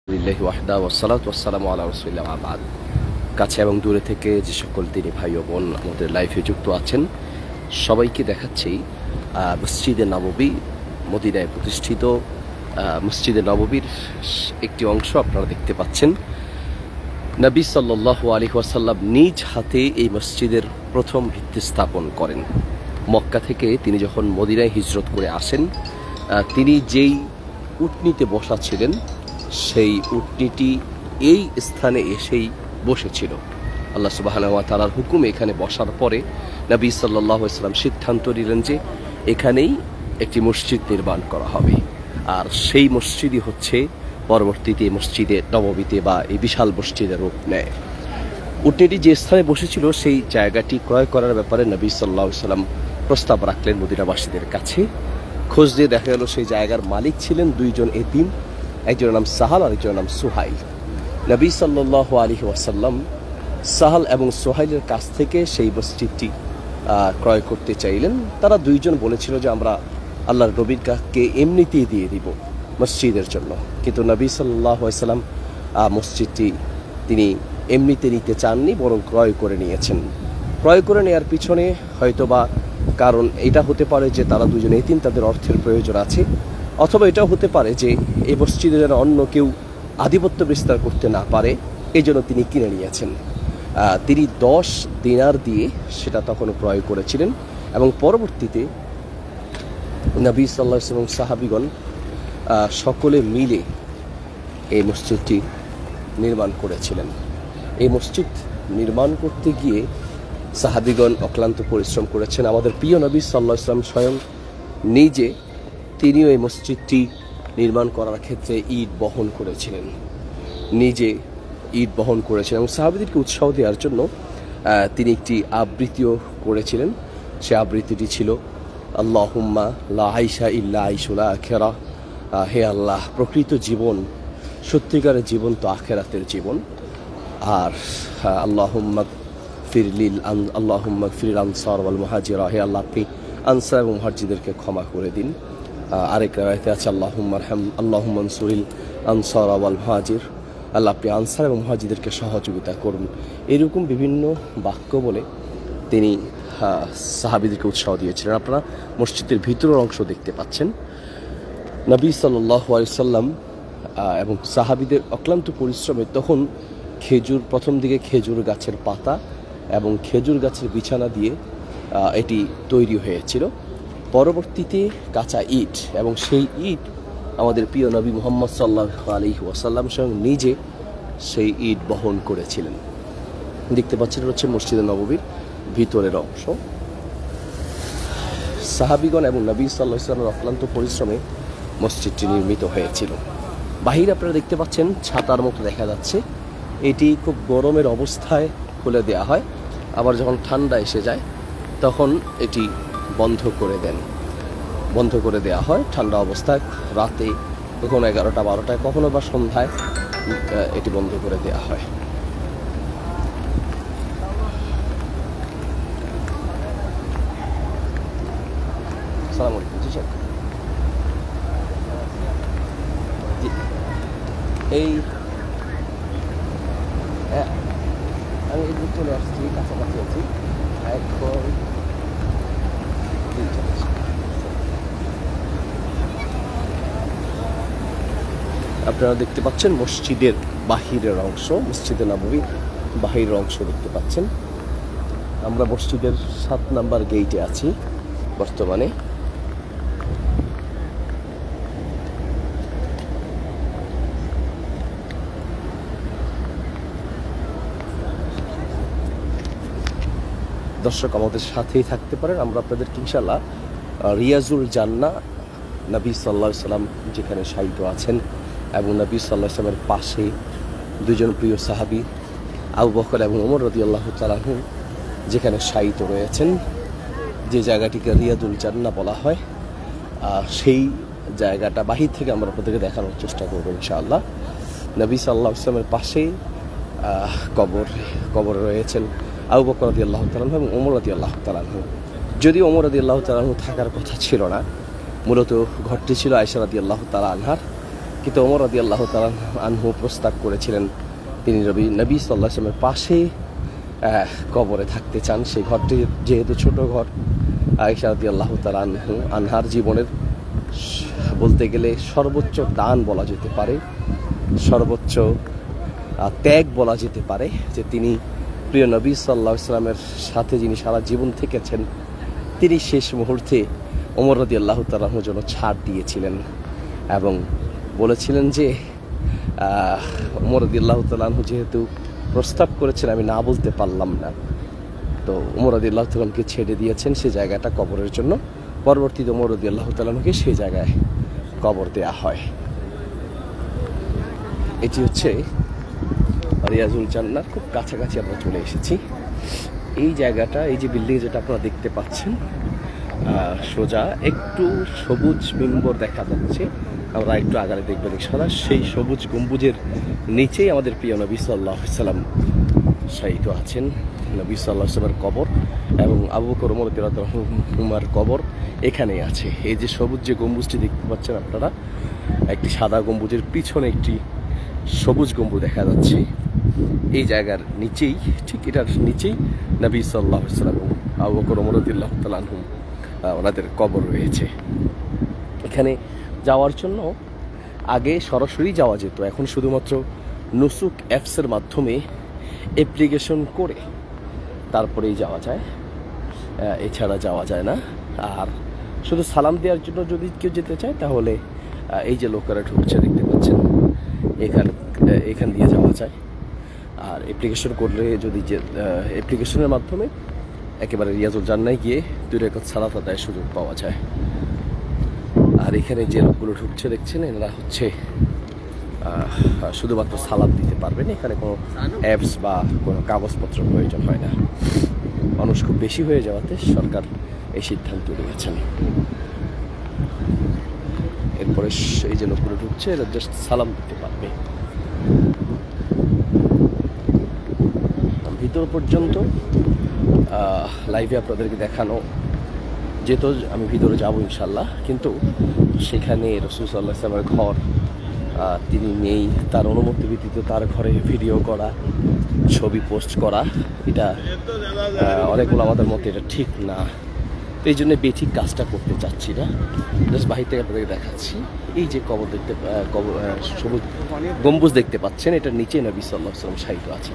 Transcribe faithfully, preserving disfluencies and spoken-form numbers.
আলহামদুলিল্লাহি ওয়াহদা ওয়াসসালাতু ওয়াসসালামু আলা রাসূলিল্লাহ ওয়া বা'দ। কাছে এবং দূরে থেকে যে সকল দিনী ভাই ও বোন আমাদের লাইভে যুক্ত আছেন সবাইকে দেখাচ্ছি মসজিদে নববী, মদিনায় প্রতিষ্ঠিত মসজিদে নববীর একটি অংশ আপনারা দেখতে পাচ্ছেন। নবী সাল্লাল্লাহু আলাইহি ওয়াসাল্লাম নিজ হাতে এই মসজিদের প্রথম ভিত্তি স্থাপন করেন। মক্কা থেকে তিনি যখন মদিনায় হিজরত করে আসেন, তিনি যেই উটনীতে বসা ছিলেন সেই উটনীটি এই স্থানে এসেই বসেছিল। আল্লাহ সুবহানাহু ওয়া তাআলার হুকুমে এখানে বসার পরে নবী সাল্লাল্লাহু আলাইহি ওয়াসাল্লাম সিদ্ধান্ত নিলেন যে এখানেই একটি মসজিদ নির্মাণ করা হবে, আর সেই মসজিদই হচ্ছে পরবর্তীতে মসজিদে নববীতে বা এই বিশাল মসজিদের রূপ নেয়। উটনীটি যে স্থানে বসেছিল সেই জায়গাটি ক্রয় করার ব্যাপারে নবী সাল্লাল্লাহু আলাইহি ওয়াসাল্লাম প্রস্তাব রাখলেন মদিনাবাসীদের কাছে। খোঁজ দিয়ে দেখা গেল সেই জায়গার মালিক ছিলেন দুইজন এতিম, একজনের নাম সাহাল আর একজনের নাম সুহাইল। নবী সাল্লাল্লাহু আলাইহি ওয়াসাল্লাম সাহাল এবং সুহাইলের কাছ থেকে সেই মসজিদটি ক্রয় করতে চাইলেন। তারা দুইজন বলেছিল যে আমরা আল্লাহর নবীর কাছে এমনিতেই দিয়ে দিব মসজিদের জন্য, কিন্তু নবী সাল্লাল্লাহু আলাইহি ওয়াসাল্লাম মসজিদটি তিনি এমনিতে নিতে চাননি, বরং ক্রয় করে নিয়েছেন। ক্রয় করে নেওয়ার পিছনে হয়তোবা কারণ এটা হতে পারে যে তারা দুজনে এতিম, তাদের অর্থের প্রয়োজন আছে, অথবা এটাও হতে পারে যে এই মসজিদে যেন অন্য কেউ আধিপত্য বিস্তার করতে না পারে, এই জন্য তিনি কিনে নিয়েছেন। তিনি দশ দিনার দিয়ে সেটা তখন ক্রয় করেছিলেন এবং পরবর্তীতে নবী সাল্লাল্লাহু আলাইহি ওয়াসাল্লাম এবং সাহাবীগণ সকলে মিলে এই মসজিদটি নির্মাণ করেছিলেন। এই মসজিদ নির্মাণ করতে গিয়ে সাহাবীগণ অক্লান্ত পরিশ্রম করেছেন। আমাদের প্রিয় নবী সাল্লাল্লাহু আলাইহি ওয়াসাল্লাম স্বয়ং নিজে তিনিও এই মসজিদটি নির্মাণ করার ক্ষেত্রে ইট বহন করেছিলেন, নিজে ইট বহন করেছিলেন এবং সাহাবীদেরকে উৎসাহ দেওয়ার জন্য তিনি একটি আবৃত্তিও করেছিলেন। সে আবৃত্তিটি ছিল আল্লাহুম্মা লা আইশা ইল্লা আইশুল আখিরা, হে আল্লাহ, প্রকৃত জীবন, সত্যিকারের জীবন তো আখিরাতের জীবন। আর আল্লাহুম্মা ফিরলিল আল্লাহুম্মা ফিরিল আনসার ওয়াল মুহাজিরা, হে আল্লাহ আপনি আনসার এবং মুহাজিরদেরকে ক্ষমা করে দিন। আরেক রায়তে আছে আল্লাহুম্মা আরহাম আল্লাহুম্মা আনসুরিল আনসার ওয়াল মুহাজির, আল্লাহ আপনি আনসার এবং মুহাজিরদেরকে সহযোগিতা করুন। এরকম বিভিন্ন বাক্য বলে তিনি সাহাবীদেরকে উৎসাহ দিয়েছিলেন। আপনারা মসজিদের ভিতরের অংশ দেখতে পাচ্ছেন। নবী সাল্লাল্লাহু আলাইহি ওয়াসাল্লাম এবং সাহাবীদের অক্লান্ত পরিশ্রমে তখন খেজুর, প্রথম দিকে খেজুর গাছের পাতা এবং খেজুর গাছের বিছানা দিয়ে এটি তৈরি হয়েছিল। পরবর্তীতে কাঁচা ইট, এবং সেই ইট আমাদের প্রিয় নবী মুহাম্মদ সাল্লাল্লাহু আলাইহি ওয়াসাল্লাম স্বয়ং নিজে সেই ইট বহন করেছিলেন। দেখতে পাচ্ছেন হচ্ছে মসজিদে নববীর ভিতরের অংশ। সাহাবীগণ এবং নবী সাল্লাল্লাহু আলাইহি ওয়াসাল্লামের অক্লান্ত পরিশ্রমে মসজিদটি নির্মিত হয়েছিল। বাহিরে আপনারা দেখতে পাচ্ছেন ছাতার মতো দেখা যাচ্ছে। এটি খুব গরমের অবস্থায় খুলে দেওয়া হয়, আবার যখন ঠান্ডা এসে যায় তখন এটি বন্ধ করে দেন বন্ধ করে দেওয়া হয় ঠান্ডা অবস্থায়, রাতে কখনো এগারোটা বারোটায়, কখনো বা সন্ধ্যায় এটি বন্ধ করে দেওয়া হয়। আসসালামু আলাইকুম। জি স্যার, এই আমি এই চলে আসছি, কাছাকাছি আছি এখন। আপনারা দেখতে পাচ্ছেন মসজিদের বাহিরের অংশ, মসজিদে নববীর বাহিরের অংশ দেখতে পাচ্ছেন। আমরা মসজিদের সাত নাম্বার গেইটে আছি বর্তমানে। দর্শক আমাদের সাথেই থাকতে পারেন। আমরা আপনাদেরকে ইনশাআল্লাহ রিয়াজুল জান্নাহ, নবী সাল্লাল্লাহু আলাইহি ওয়াসাল্লাম যেখানে শায়িত আছেন এবং নবী সাল্লাল্লাহু আলাইহি ওয়াসাল্লামের পাশে দুজন প্রিয় সাহাবী আবু বকর এবং ওমর রাদিয়াল্লাহু তাআলা আনহু যেখানে শায়িত রয়েছেন, যে জায়গাটিকে রিয়াজুল জান্নাহ বলা হয়, সেই জায়গাটা বাহির থেকে আমরা আপনাদেরকে দেখানোর চেষ্টা করব ইনশাআল্লাহ। নবী সাল্লাল্লাহু আলাইহি ওয়াসাল্লামের পাশেই কবর কবর রয়েছেন আবু বকর রাদিয়াল্লাহু তাআলা আনহু এবং ওমর রাদিয়াল্লাহু তাআলা আনহু। যদিও ওমর রাদিয়াল্লাহু তাআলা আনহু থাকার কথা ছিল না, মূলত ঘরটি ছিল আয়েশা রাদিয়াল্লাহু তাআলা আনহার, কিন্তু ওমর রাদিয়াল্লাহু তাআলা আনহু প্রস্তাব করেছিলেন তিনি নবী নবী সাল্লাল্লাহু আলাইহি ওয়াসাল্লামের পাশে কবরে থাকতে চান। সেই ঘরটি যেহেতু ছোট ঘর, আয়েশা রাদিয়াল্লাহু তাআলা আনহু আনহার জীবনের বলতে গেলে সর্বোচ্চ দান বলা যেতে পারে, সর্বোচ্চ ত্যাগ বলা যেতে পারে, যে তিনি প্রিয় নবী সাল্লাল্লাহু আলাইহি ওয়াসাল্লামের সাথে যিনি সারা জীবন থেকেছেন, তিনি শেষ মুহূর্তে ওমর রাদিয়াল্লাহু তাআলা আনহুর জন্য ছাড় দিয়েছিলেন এবং বলেছিলেন যে ওমর রাদিয়াল্লাহু তাআলা আনহু যেহেতু প্রস্তাব করেছেন আমি না বলতে পারলাম না, তো ওমর রাদিয়াল্লাহু তাআলা আনহুকে ছেড়ে দিয়েছেন সেই জায়গাটা কবরের জন্য। পরবর্তীতে ওমর রাদিয়াল্লাহু তাআলা আনহুকে সেই জায়গায় কবর দেয়া হয়। এটি হচ্ছে রিয়াজুল জান্নার খুব কাছাকাছি আমরা চলে এসেছি। এই জায়গাটা, এই যে বিল্ডিং যেটা আপনারা দেখতে পাচ্ছেন, সোজা একটু সবুজ মিম্বর দেখা যাচ্ছে, আমরা একটু আগারে দেখবেন ইনশাআল্লাহ। সেই সবুজ গম্বুজের নিচেই আমাদের প্রিয় নবী সাল্লাল্লাহু আলাইহি ওয়াসাল্লাম শায়িত আছেন। নবী সাল্লাল্লাহু আলাইহি ওয়াসাল্লামের কবর এবং আবু বকর ওমর রাদিয়াল্লাহু আনহুমার কবর এখানেই আছে। এই যে সবুজ যে গম্বুজটি দেখতে পাচ্ছেন আপনারা, একটি সাদা গম্বুজের পিছনে একটি সবুজ গম্বুজ দেখা যাচ্ছে। এই জায়গার নিচেই, ঠিক এটার নিচেই নবী সাল্লাল্লাহু আলাইহি ওয়াসাল্লাম এবং আবু বকর ওমর রাদিয়াল্লাহু তাআলা আনহু ওনাদের কবর রয়েছে। এখানে যাওয়ার জন্য আগে সরাসরি যাওয়া যেত, এখন শুধুমাত্র নুসুক অ্যাপসের মাধ্যমে অ্যাপ্লিকেশন করে তারপরেই যাওয়া যায়, এছাড়া যাওয়া যায় না। আর শুধু সালাম দেওয়ার জন্য যদি কেউ যেতে চায় তাহলে এই যে লোকেরা ঢুকছে দেখতে পাচ্ছেন, এখান এখান দিয়ে যাওয়া যায়। আর অ্যাপ্লিকেশন করলে যদি যে অ্যাপ্লিকেশনের মাধ্যমে একেবারে রিয়াজুল জান্নায় গিয়ে দুই রাকাত সালাত আদায়ের সুযোগ পাওয়া যায়। আর এখানে যে লোকগুলো ঢুকছে দেখছেন, এরা হচ্ছে শুধুমাত্র সালাম দিতে পারবেন, এখানে কোনো অ্যাপস বা কোনো কাগজপত্র প্রয়োজন হয় না। মানুষ খুব বেশি হয়ে যাওয়াতে সরকার এই সিদ্ধান্ত নিয়েছেন। এরপরে এই যে লোকগুলো ঢুকছে এরা জাস্ট সালাম দিতে পারবে। ভিতর পর্যন্ত লাইভে আপনাদেরকে দেখানো যেহেতু আমি ভিতরে যাব ইনশাল্লাহ, কিন্তু সেখানে রাসূল সাল্লাল্লাহু আলাইহি ওয়াসাল্লামের ঘর তিনি নেই, তার অনুমতি ব্যতীত তার ঘরে ভিডিও করা, ছবি পোস্ট করা, এটা অনেকগুলো আমাদের মতে এটা ঠিক না। তো এই জন্য বেঠিক কাজটা করতে চাচ্ছি না। জাস্ট বাহির থেকে আপনাদেরকে দেখাচ্ছি। এই যে কবর দেখতে কবর সবুজ গম্বুজ দেখতে পাচ্ছেন, এটার নিচে নবী সাল্লাল্লাহু আলাইহি ওয়াসাল্লাম শায়িত আছেন।